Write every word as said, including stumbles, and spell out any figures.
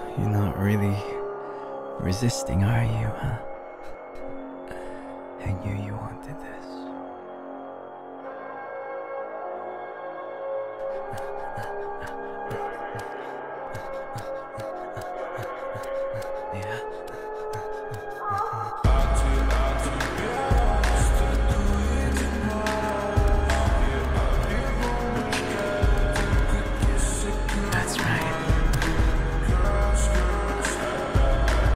You're not really resisting, are you, huh? I knew you wanted this.